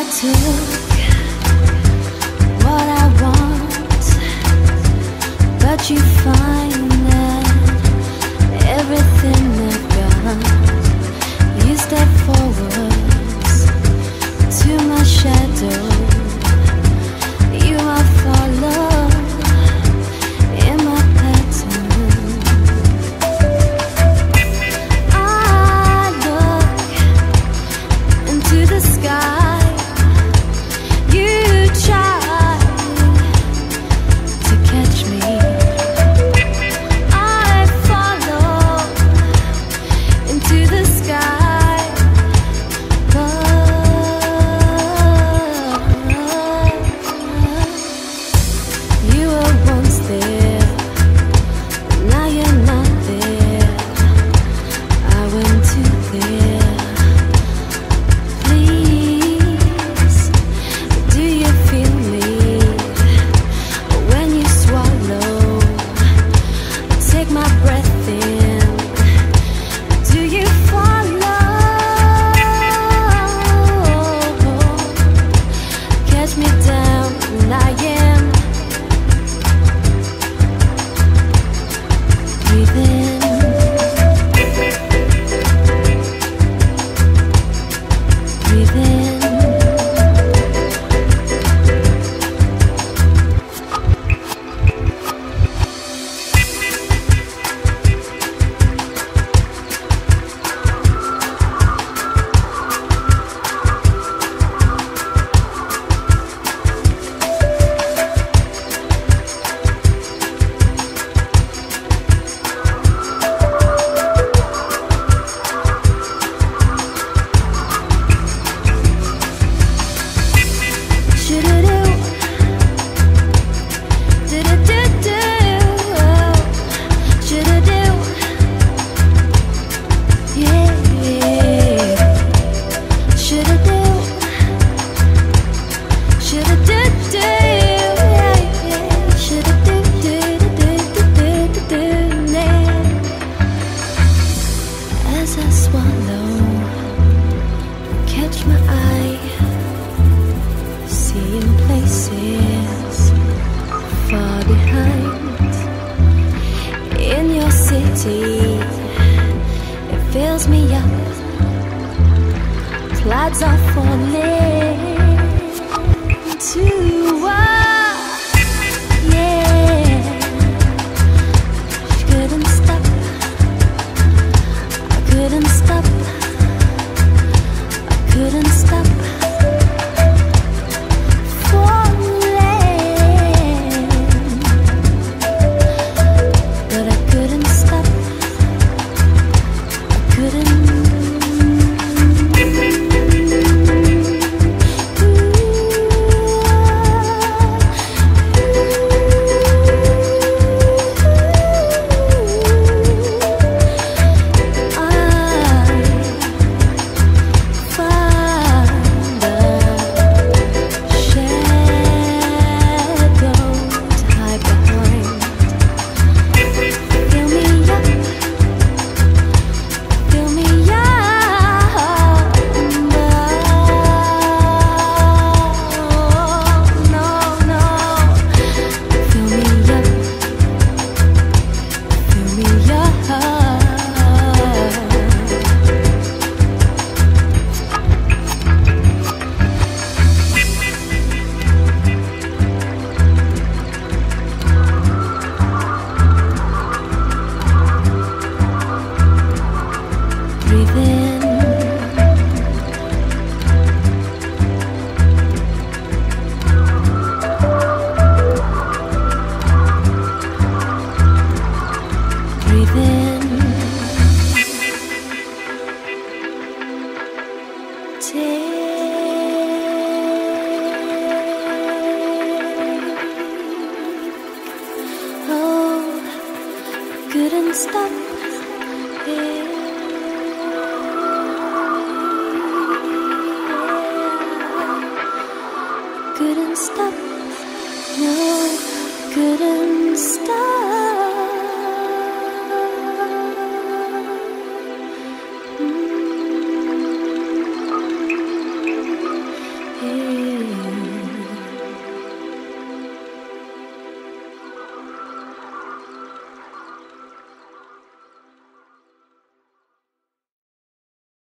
took what I want, but you find that everything I've got, you step forwards to my shadow. You are follow in my pattern. I look into the sky. You try to catch me. I follow into the sky, but you were once there, now you're not there. I went to there. Please, do you feel me when you swallow? Take my breath in. Do you follow? Catch me down, and I am breathing. Breathing. As I swallow, catch my eye, seeing places far behind. In your city, it fills me up. Clouds are falling to us.